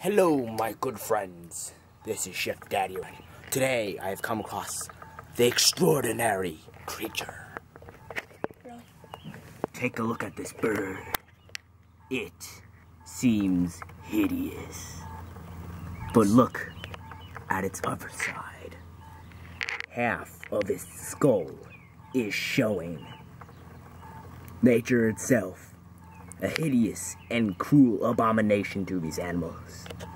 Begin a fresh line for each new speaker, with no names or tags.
Hello, my good friends. This is Chef Daddy. Today, I have come across the extraordinary creature. Take a look at this bird. It seems hideous. But look at its other side. Half of its skull is showing. Nature itself, a hideous and cruel abomination to these animals.